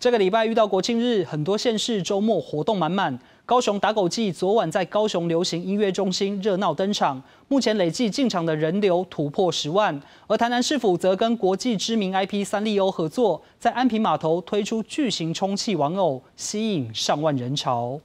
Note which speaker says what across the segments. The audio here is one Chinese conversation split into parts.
Speaker 1: 这个礼拜遇到国庆日，很多县市周末活动满满。高雄打狗季昨晚在高雄流行音乐中心热闹登场，目前累计进场的人流突破10万。而台南市府则跟国际知名 IP 三丽鸥合作，在安平码头推出巨型充气玩偶，吸引上万人潮。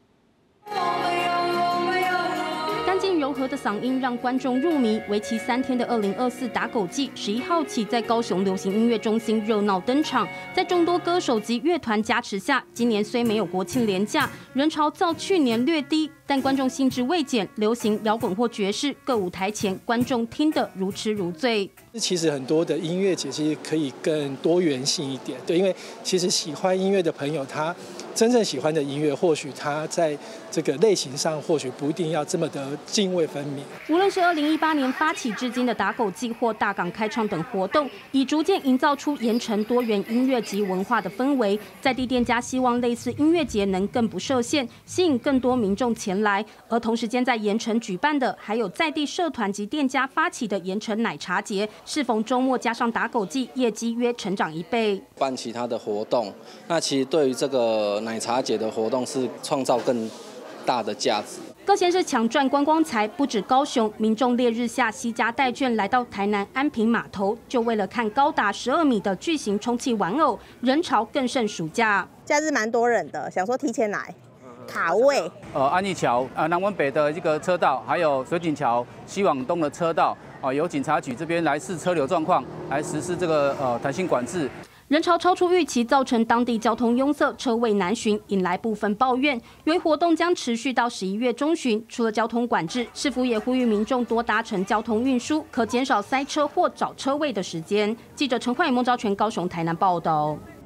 Speaker 2: 柔和的嗓音让观众入迷。为期3天的2024打狗季，11号起在高雄流行音乐中心热闹登场。在众多歌手及乐团加持下，今年虽没有国庆连假，人潮较去年略低，但观众兴致未减。流行、摇滚或爵士各舞台前，观众听得如痴如醉。
Speaker 3: 其实很多的音乐节其实可以更多元性一点，对，因为其实喜欢音乐的朋友，他真正喜欢的音乐，或许他在这个类型上，或许不一定要这么的泾渭分明。
Speaker 2: 无论是2018年发起至今的打狗季或大港开唱等活动，已逐渐营造出盐城多元音乐及文化的氛围。在地店家希望类似音乐节能更不设限，吸引更多民众前来。而同时间在盐城举办的，还有在地社团及店家发起的盐城奶茶节。 适逢周末加上打狗季，业绩约成长1倍。
Speaker 4: 办其他的活动，那其实对于这个奶茶节的活动是创造更大的价值。
Speaker 2: 各县市抢赚观光财，不止高雄，民众烈日下携家带眷来到台南安平码头，就为了看高达12米的巨型充气玩偶，人潮更胜暑假。
Speaker 5: 假日蛮多人的，想说提前来。 卡位，
Speaker 6: 安义桥、南文北的一个车道，还有水井桥西往东的车道，由警察局这边来视车流状况，来实施这个弹性管制。
Speaker 2: 人潮超出预期，造成当地交通拥塞，车位难寻，引来部分抱怨。由于活动将持续到11月中旬，除了交通管制，市府也呼吁民众多搭乘交通运输，可减少塞车或找车位的时间。记者陈焕宇、孟昭全高雄、台南报道。